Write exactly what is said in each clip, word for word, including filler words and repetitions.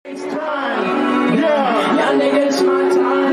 It's time. Yeah. Y'all niggas my time.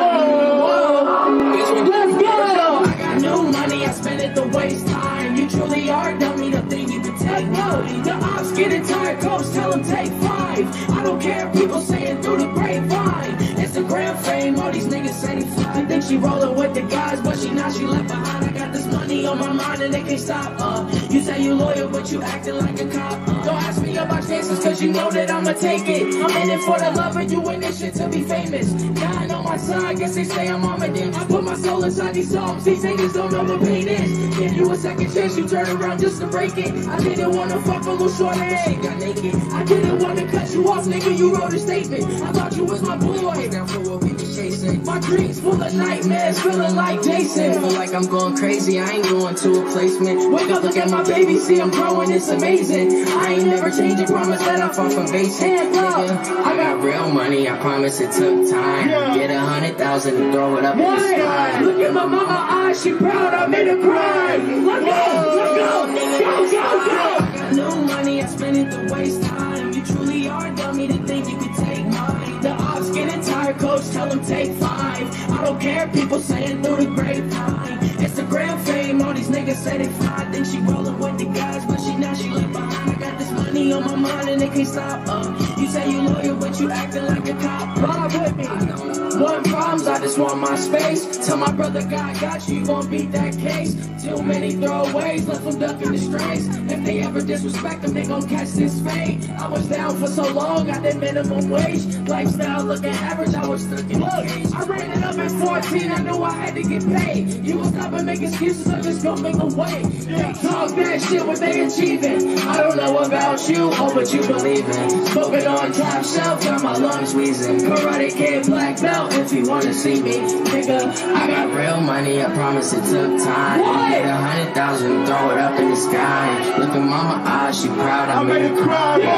Whoa. Let's go. I got new money, I spend it to waste time. You truly are dummy to think you can take no. The ops getting tired, coach, tell them take five. I don't care, people saying through the grapevine. Instagram fame, all these niggas say they fly. Think she rolling with the guys, but she not, she left behind. I got this money on my mind and they can't stop. Uh, you say you loyal, but you acting like a cop. Uh, don't ask me about chances, cause you know that I'ma take it. I'm in it for the love of you and this shit to be famous. Dying on my side, guess they say I'm Armageddon. I put my soul inside these songs, these niggas don't know what pain is. Give you a second chance, you turn around just to break it. I didn't wanna fuck a little short ass, she got naked. I didn't wanna cut you off, nigga, you wrote a statement. I thought you was my boy, now for what we be chasing. My dreams full of nightmares, feeling like Jason. Feel like I'm going crazy, I ain't going to a placement. Wake up, look at my baby, see I'm growing, it's amazing. I ain't never changing, promise that I'm far from basic. Nigga, I got real money, I promise it took time. Get a hundred thousand and throw it up in the sky. Look at my mama eyes, she proud, I made her cry. Let's go, let's go, go, go, go. I got new money, I spend it to waste time. You truly are dummy to think you could take mine. The ops getting tired, coach, tell them take five. I don't care, people saying through the grapevine. Instagram fame, all these niggas say they fly. Think she rolling with the guys, but she now she left behind. I got this money on my mind and they can't stop. Uh, you say you loyal, but you acting like a cop. Ride with me. One problems, I just want my space. Tell my brother God got you, you gon' beat that case. Too many throwaways, left them ducking the strays. If they ever disrespect them, they gon' catch this fade. I was down for so long, got that minimum wage. Lifestyle looking average, I was stuck in the cage. I ran it up at fourteen, I knew I had to get paid. You gon' stop and make excuses, I just gon' make a way. They talk that shit, what they achieving. I don't know about you, oh, but you believe in. Smoking on top shelf, got my lungs wheezing. Karate Kid black belt, if you wanna see me. Nigga, I got real money, I promise it took time. What? Get a hundred thousand, throw it up in the sky. Look at mama eyes, she proud, I made her cry. Yo,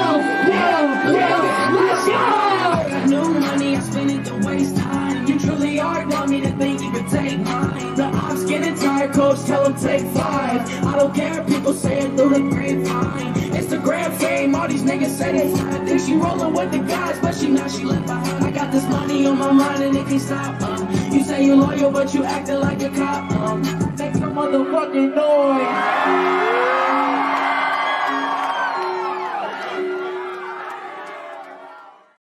yo, yo, let's go! I got new money, I spend it to waste time. You truly are dummy to think you could take mine. The ops getting tired, coach, tell them take five. I don't care, people saying through the grapevine. Instagram fame, all these niggas say they fly. Think she rolling with the guys, but she not, she left behind. I got this money on my mind and it can't stop. Uh, you say you loyal, but you acting like a cop. Um, make some motherfucking noise.